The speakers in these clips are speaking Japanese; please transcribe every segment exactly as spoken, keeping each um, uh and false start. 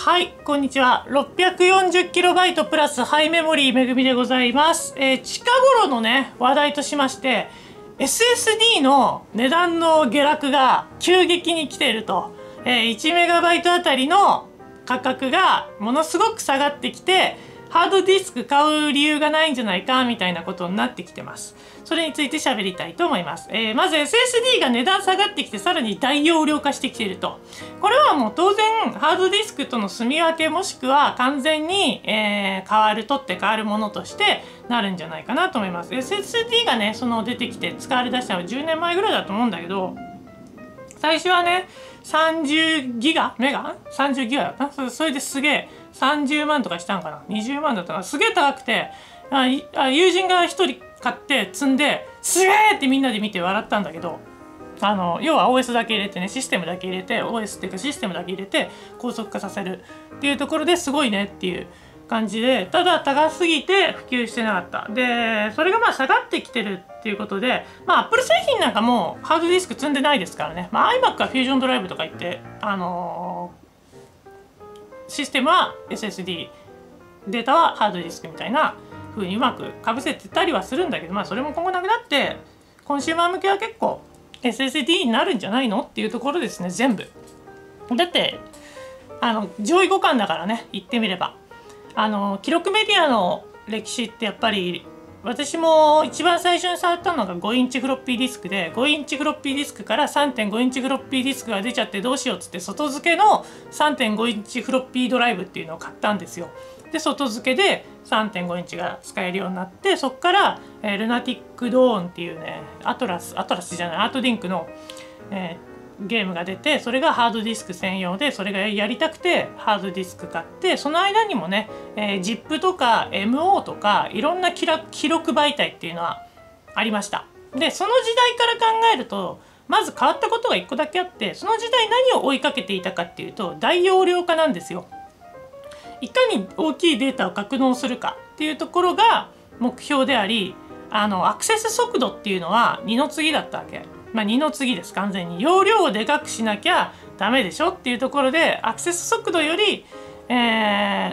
はい、こんにちは。ろっぴゃくよんじゅっキロバイト プラスハイメモリーめぐみでございます。えー、近頃のね、話題としまして、エスエスディー の値段の下落が急激に来ていると。えー、いちメガバイトあたりの価格がものすごく下がってきて、ハードディスク買う理由がないんじゃないかみたいなことになってきてます。それについて喋りたいと思います。えー、まず エスエスディー が値段下がってきてさらに大容量化してきていると。これはもう当然ハードディスクとの住み分けもしくは完全に、えー、変わる、取って変わるものとしてなるんじゃないかなと思います。エスエスディー がね、その出てきて使われ出したのはじゅうねんまえぐらいだと思うんだけど、最初はね、さんじゅうギガメガ ?さんじゅう ギガだったそれそれですげえさんじゅうまんとかしたんかな ?にじゅうまんだったかなすげえ高くて、ああ友人がひとり買って積んで、すげえってみんなで見て笑ったんだけど、あの、要は オーエス だけ入れてね、システムだけ入れて、オーエス っていうかシステムだけ入れて高速化させるっていうところですごいねっていう感じで、ただ高すぎて普及してなかった。で、それがまあ下がってきてるっていうことで、まあ Apple 製品なんかもうハードディスク積んでないですからね。まあ iMac は Fusion ドライブとか言って、あのー、システムは エスエスディー、データはハードディスクみたいな風にうまくかぶせてたりはするんだけど、まあそれも今後なくなって、コンシューマー向けは結構 エスエスディー になるんじゃないのっていうところですね、全部。だって、あの、上位互換だからね、言ってみれば。あの、記録メディアの歴史ってやっぱり、私も一番最初に触ったのがごインチフロッピーディスクで、ごインチフロッピーディスクから さんてんごインチフロッピーディスクが出ちゃってどうしようっつって、外付けの さんてんごインチフロッピードライブっていうのを買ったんですよ。で、外付けで さんてんごインチが使えるようになって、そこから、えー、ルナティックドーンっていうね、アトラス、アトラスじゃない、アートリンクの、えーゲームが出て、それがハードディスク専用で、それがやりたくてハードディスク買って、その間にもね、えー、ジップ とか エムオー とかいろんな記録媒体っていうのはありました。で、その時代から考えるとまず変わったことがいっこだけあって、その時代何を追いかけていたかっていうと大容量化なんですよ。いかに大きいデータを格納するかっていうところが目標であり、あのアクセス速度っていうのは二の次だったわけ。まあ二の次です。完全に容量をでかくしなきゃダメでしょっていうところで、アクセス速度より、えー、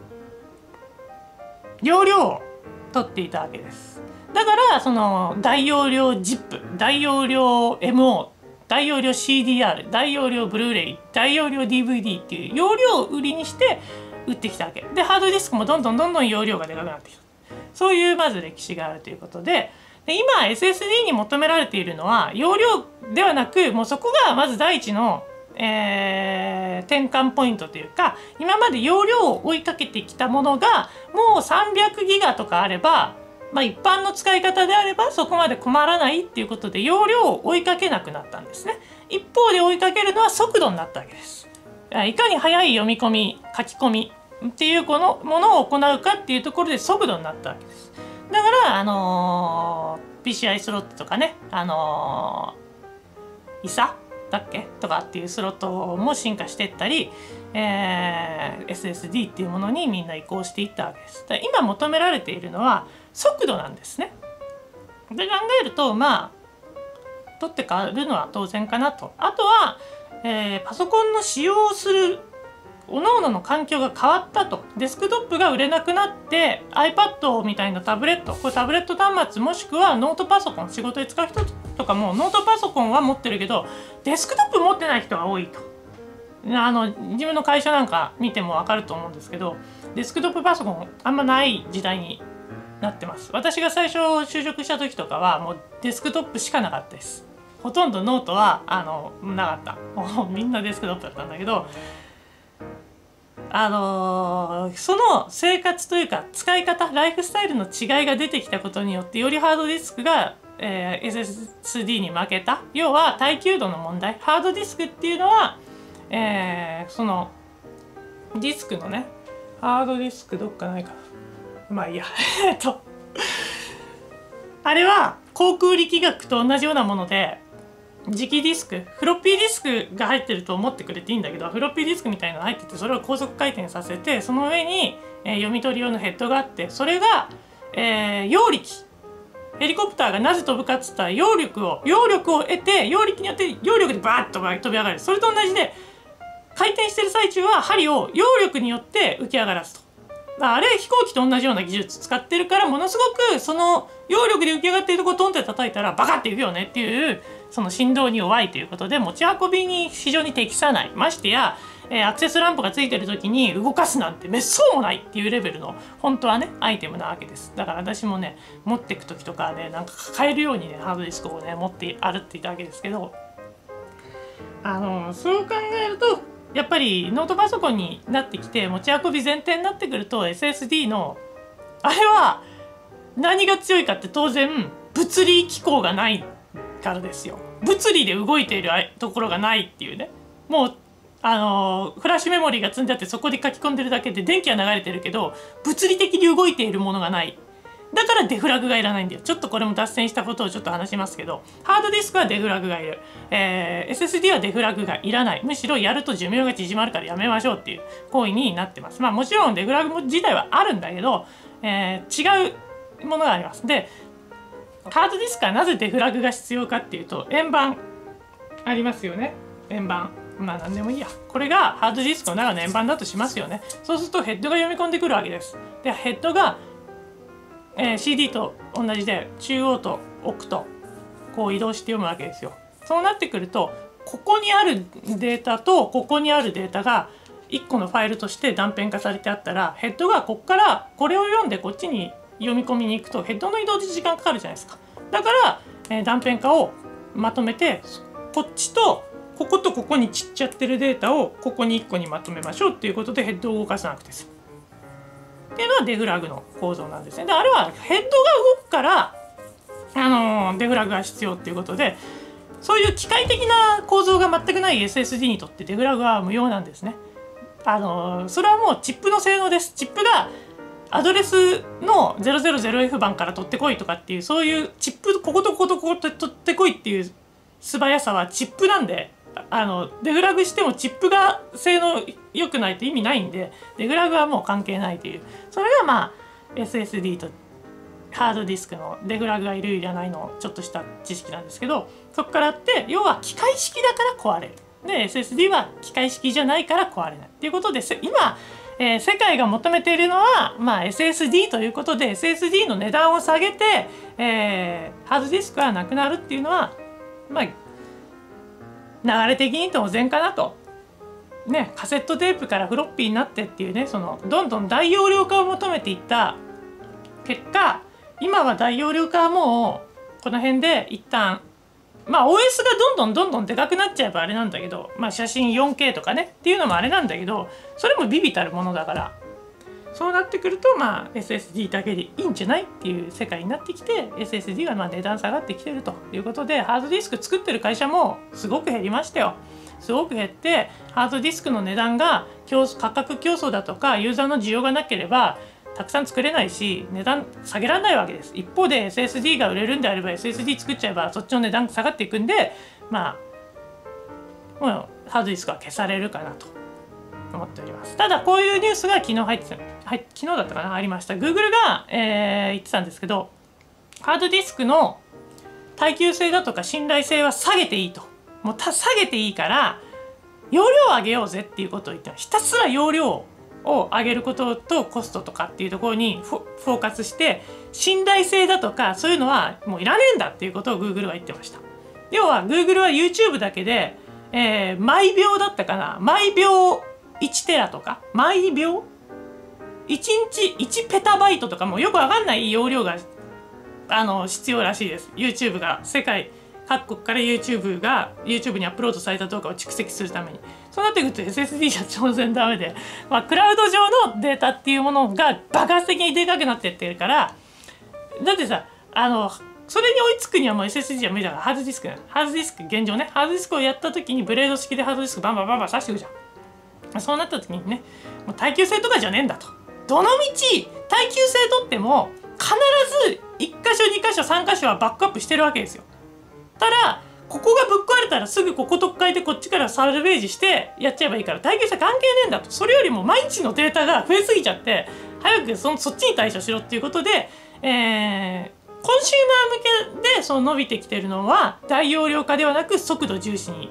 容量を取っていたわけです。だからその大容量 ジップ、 大容量 エムオー、 大容量 シーディーアール、 大容量ブルーレイ、大容量 ディーブイディー っていう容量を売りにして売ってきたわけで、ハードディスクもどんどんどんどん容量がでかくなってきた。そういうまず歴史があるということで、で今 エスエスディー に求められているのは容量ではなく、もうそこがまず第一の、えー、転換ポイントというか、今まで容量を追いかけてきたものがもうさんびゃくギガとかあれば、まあ、一般の使い方であればそこまで困らないっていうことで容量を追いかけなくなったんですね。一方で追いかけるのは速度になったわけです。いかに速い読み込み、書き込みっていうこのものを行うかっていうところで速度になったわけです。だから、あのー、ピーシーアイ スロットとかね、あのー、イサだっけとかっていうスロットも進化していったり、えー、エスエスディー っていうものにみんな移行していったわけです。だ今求められているのは速度なんですね。で考えると、まあ、取って変わるのは当然かなと。あとは、えー、パソコンの使用をする各々の環境が変わったと。デスクトップが売れなくなって iPad みたいなタブレット、これタブレット端末もしくはノートパソコン、仕事で使う人とかもノートパソコンは持ってるけどデスクトップ持ってない人が多いと。あの自分の会社なんか見ても分かると思うんですけど、デスクトップパソコンあんまない時代になってます。私が最初就職した時とかはもうデスクトップしかなかったです。ほとんどノートはあのなかった。もうみんなデスクトップだったんだけど、あのー、その生活というか使い方、ライフスタイルの違いが出てきたことによってよりハードディスクが、えー、エスエスディー に負けた。要は耐久度の問題。ハードディスクっていうのは、えー、そのディスクのね、ハードディスクどっかないかな、まあいいやえっとあれは航空力学と同じようなもので、磁気ディスク、フロッピーディスクが入ってると思ってくれていいんだけど、フロッピーディスクみたいなのが入ってて、それを高速回転させて、その上に、えー、読み取り用のヘッドがあって、それが、えー、揚力、ヘリコプターがなぜ飛ぶかっつったら揚力を揚力を得て、揚力によって揚力でバーッと飛び上がる。それと同じで回転してる最中は針を揚力によって浮き上がらすと。あれ飛行機と同じような技術使ってるからものすごくその揚力で浮き上がっているところをトンって叩いたらバカっていくよねっていうその振動に弱いということで持ち運びに非常に適さない。ましてや、えー、アクセスランプがついてる時に動かすなんてめっそうもないっていうレベルの本当はねアイテムなわけです。だから私もね持っていく時とかねなんか抱えるようにねハードディスクをね持って歩っていたわけですけど、あのそう考えるとやっぱりノートパソコンになってきて持ち運び前提になってくると エスエスディー のあれは何が強いかって当然物理機構がないからですよ。物理で動いているところがないっていうね。もうあのフラッシュメモリーが積んであってそこで書き込んでるだけで電気は流れてるけど物理的に動いているものがない。だからデフラグがいらないんだよ。ちょっとこれも脱線したことをちょっと話しますけど、ハードディスクはデフラグがいる、えー、エスエスディー はデフラグがいらない。むしろやると寿命が縮まるからやめましょうっていう行為になってます。まあもちろんデフラグ自体はあるんだけど、えー、違うものがあります。でハードディスクはなぜデフラグが必要かっていうと、円盤ありますよね。円盤まあ何でもいいや。これがハードディスクの中の円盤だとしますよね。そうするとヘッドが読み込んでくるわけです。でヘッドがえー、シーディー と同じで中央と奥とこう移動して読むわけですよ。そうなってくるとここにあるデータとここにあるデータがいっこのファイルとして断片化されてあったらヘッドがここからこれを読んでこっちに読み込みに行くとヘッドの移動で時間かかるじゃないですか。だから、えー、断片化をまとめてこっちとこことここに散っちゃってるデータをここにいっこにまとめましょうっていうことでヘッドを動かさなくて済む。っていうのはデフラグの構造なんですね。であれはヘッドが動くから、あのー、デフラグが必要っていうことで、そういう機械的な構造が全くない エスエスディー にとってデフラグは無用なんですね。あのー、それはもうチップの性能です。チップがアドレスの ゼロゼロゼロエフ 番から取ってこいとかっていうそういうチップこことこことここと取ってこいっていう素早さはチップなんで。あのデフラグしてもチップが性能良くないと意味ないんでデフラグはもう関係ないという、それがまあ エスエスディー とハードディスクのデフラグがいるいらないのちょっとした知識なんですけど、そこからあって要は機械式だから壊れる。で エスエスディー は機械式じゃないから壊れないっていうことで今、えー、世界が求めているのは、まあ、エスエスディー ということで エスエスディー の値段を下げて、えー、ハードディスクがなくなるっていうのはまあ流れ的に当然かなと。ね、カセットテープからフロッピーになってっていうね、そのどんどん大容量化を求めていった結果、今は大容量化はもうこの辺で一旦まあ オーエス がどんどんどんどんでかくなっちゃえばあれなんだけど、まあ写真 よんケー とかねっていうのもあれなんだけど、それも微々たるものだから、そうなってくるとまあ エスエスディー だけでいいんじゃないっていう世界になってきて エスエスディー がまあ値段下がってきてるということで、ハードディスク作ってる会社もすごく減りましたよ。すごく減ってハードディスクの値段が価格競争だとかユーザーの需要がなければたくさん作れないし値段下げられないわけです。一方で エスエスディー が売れるんであれば エスエスディー 作っちゃえばそっちの値段下がっていくんで、まあもうハードディスクは消されるかなと思っております。ただこういうニュースが昨日入ってた、はい、昨日だったかな、ありました。 Google が、えー、言ってたんですけど、ハードディスクの耐久性だとか信頼性は下げていいと、もうた下げていいから容量を上げようぜっていうことを言ってます。ひたすら容量を上げることとコストとかっていうところにフォ、フォーカスして信頼性だとかそういうのはもういらねえんだっていうことを Google は言ってました。要は Google は YouTube だけで、えー、毎秒だったかな、毎秒いちテラとか毎秒いちにちいちペタバイトとかもよくわかんない容量があの必要らしいです。 YouTube が世界各国から YouTube が YouTube にアップロードされた動画を蓄積するために、そうなってくると エスエスディー じゃ当然ダメで、まあ、クラウド上のデータっていうものが爆発的にでかくなってってるから、だってさあのそれに追いつくにはもう エスエスディー じゃ無理だからハードディスクハードディスク現状ねハードディスクをやった時にブレード式でハードディスクバンバンバンバン刺していくじゃん。そうなった時にねもう耐久性とかじゃねえんだと。どのみち耐久性とっても必ずいっ箇所に箇所さん箇所はバックアップしてるわけですよ。ただここがぶっ壊れたらすぐここ取っ替えてこっちからサルベージしてやっちゃえばいいから耐久性関係ねえんだと。それよりも毎日のデータが増えすぎちゃって早く そ, そっちに対処しろっていうことで、えー、コンシューマー向けでそう伸びてきてるのは大容量化ではなく速度重視に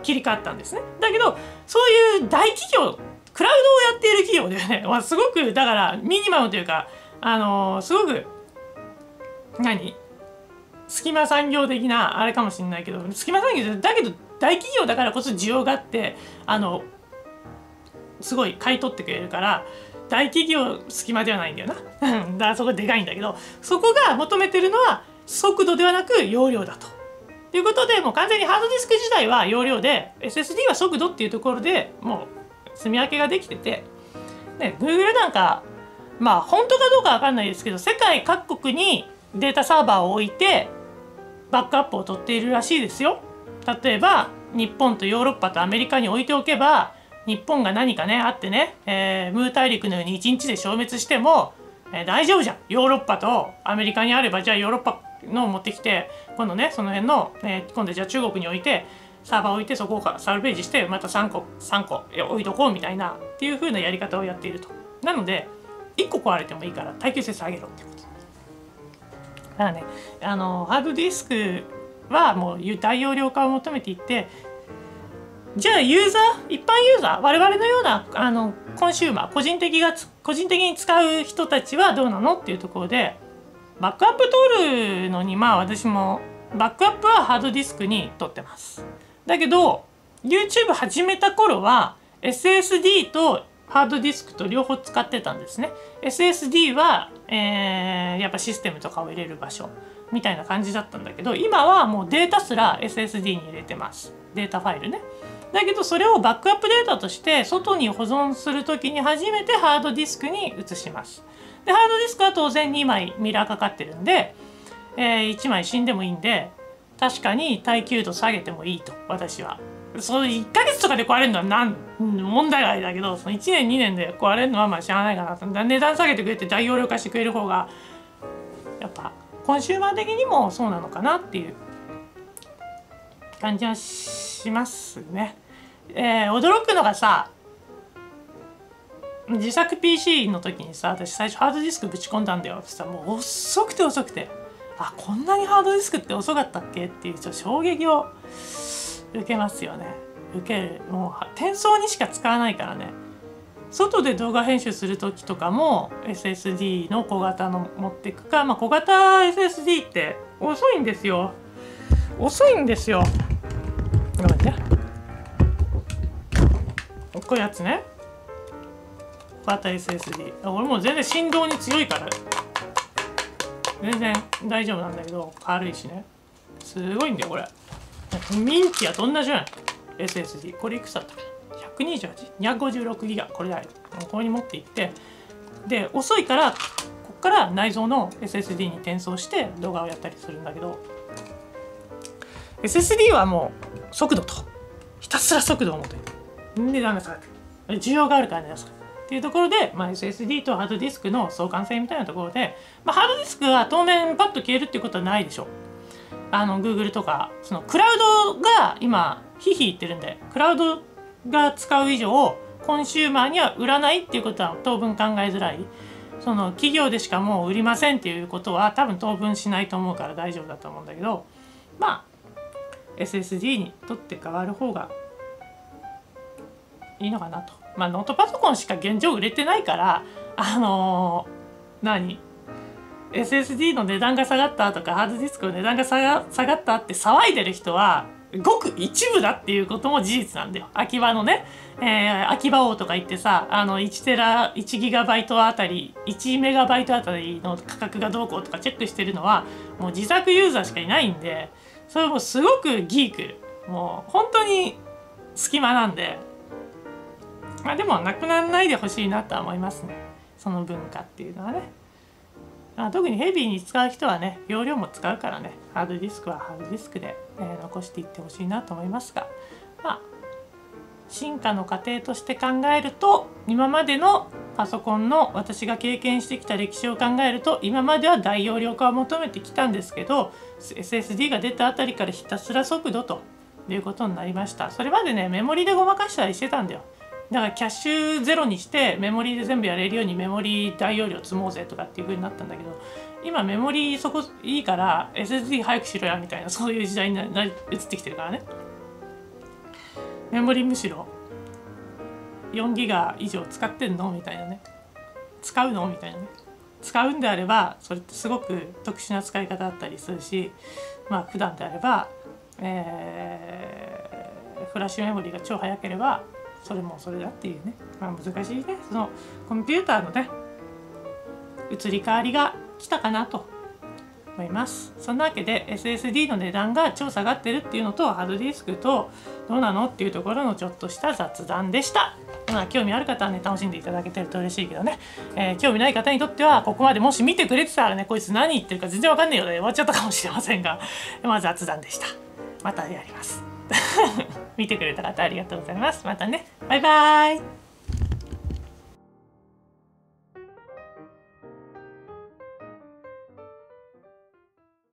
切り替わったんですね。だけどそういう大企業、クラウドをやっている企業ではね、まあ、すごくだからミニマムというか、あのー、すごく何隙間産業的なあれかもしれないけど、隙間産業だけど大企業だからこそ需要があって、あのすごい買い取ってくれるから、大企業隙間ではないんだよなだからそこでかいんだけど、そこが求めてるのは速度ではなく容量だと。ということで、もう完全にハードディスク自体は容量で エスエスディー は速度っていうところでもう積み分けができてて、ね、Google なんかまあ本当かどうかわかんないですけど、世界各国にデータサーバーを置いてバックアップを取っているらしいですよ。例えば日本とヨーロッパとアメリカに置いておけば、日本が何かねあってね、えー、ムー大陸のようにいちにちで消滅しても、えー、大丈夫じゃん。ヨーロッパとアメリカにあれば、じゃあヨーロッパのを持ってきて、今度ねその辺の、えー、今度じゃあ中国に置いてサーバー置いて、そこをサルベージしてまたさんこさんこ置いとこうみたいなっていう風なやり方をやっていると。なのでいっこ壊れてもいいから耐久性下げろってこと。だからね、あのハードディスクはもう大容量化を求めていって、じゃあユーザー、一般ユーザー、我々のようなあのコンシューマー、個人的が個人的に使う人たちはどうなのっていうところで、バックアップ取るのに、まあ私もバックアップはハードディスクに取ってます。だけど YouTube 始めた頃は エスエスディー とハードディスクと両方使ってたんですね。エスエスディー は、えー、やっぱシステムとかを入れる場所みたいな感じだったんだけど、今はもうデータすら エスエスディー に入れてます。データファイルね。だけどそれをバックアップデータとして外に保存するときに初めてハードディスクに移します。でハードディスクは当然にまいミラーかかってるんで、えー、いちまい死んでもいいんで、確かに耐久度下げてもいいと私は。そういっかげつとかで壊れるのはなん問題外だけど、そのいちねんにねんで壊れるのはまあしゃあないかなと。値段下げてくれて大容量化してくれる方がやっぱコンシューマー的にもそうなのかなっていう感じはしますね。えー、驚くのがさ、自作 ピーシー の時にさ、私最初ハードディスクぶち込んだんだよ。そしたらもう遅くて遅くて、あ、こんなにハードディスクって遅かったっけっていうちょっと衝撃を受けますよね。受ける。もう転送にしか使わないからね。外で動画編集する時とかも エスエスディー の小型の持っていくか、まあ小型 エスエスディー って遅いんですよ。遅いんですよ。ごめんね。こういうやつね。小型 エスエスディー。俺もう全然振動に強いから全然大丈夫なんだけど、軽いしね。すごいんだよこれ。ミンティアと同じじゃない エスエスディー。これいくつだったかな、ひゃくにじゅうはち、にひゃくごじゅうろくギガ。これだよ。ここに持っていって、で遅いからここから内蔵の エスエスディー に転送して動画をやったりするんだけど、 エスエスディー はもう速度とひたすら速度を求める。値段が下がってくる。需要があるから値段が下がるっていうところで、まあ、エスエスディー とハードディスクの相関性みたいなところで、まあ、ハードディスクが当面パッと消えるっていうことはないでしょう。あの Google とかそのクラウドが今ヒヒ言ってるんで、クラウドが使う以上コンシューマーには売らないっていうことは当分考えづらい。その企業でしかもう売りませんっていうことは多分当分しないと思うから大丈夫だと思うんだけど、まあ エスエスディー にとって変わる方がいいのかなと。まあノートパソコンしか現状売れてないから、あのー、何エスエスディー の値段が下がったとかハードディスクの値段が下が下がったって騒いでる人はごく一部だっていうことも事実なんだよ。秋葉のね、えー、秋葉王とか言ってさ、あのいちテラいちギガバイトあたりいちメガバイトあたりの価格がどうこうとかチェックしてるのはもう自作ユーザーしかいないんで、それもすごくギーク、もう本当に隙間なんで、まあでもなくならないでほしいなとは思いますね、その文化っていうのはね。あ、特にヘビーに使う人はね、容量も使うからね、ハードディスクはハードディスクで、えー、残していってほしいなと思いますが、まあ進化の過程として考えると、今までのパソコンの私が経験してきた歴史を考えると、今までは大容量化を求めてきたんですけど、 エスエスディー が出たあたりからひたすら速度ということになりました。それまでね、メモリでごまかしたりしてたんだよ。だからキャッシュゼロにしてメモリで全部やれるようにメモリ大容量積もうぜとかっていう風になったんだけど、今メモリそこいいから エスエスディー 早くしろやみたいな、そういう時代になり移ってきてるからね。 メモリむしろよんギガ以上使ってんのみたいなね、使うのみたいなね、使うんであればそれってすごく特殊な使い方だったりするし、まあ普段であれば、えー、フラッシュメモリが超速ければそれもそれだっていうね、まあ難しいね、そのコンピューターのね移り変わりが来たかなと思います。そんなわけで エスエスディー の値段が超下がってるっていうのと、ハードディスクとどうなのっていうところのちょっとした雑談でした。まあ興味ある方はね楽しんでいただけてると嬉しいけどね、えー、興味ない方にとってはここまでもし見てくれてたらね、こいつ何言ってるか全然わかんないようで終わっちゃったかもしれませんが、まあ雑談でした。またやります見てくれた方ありがとうございます。またね、バイバーイ。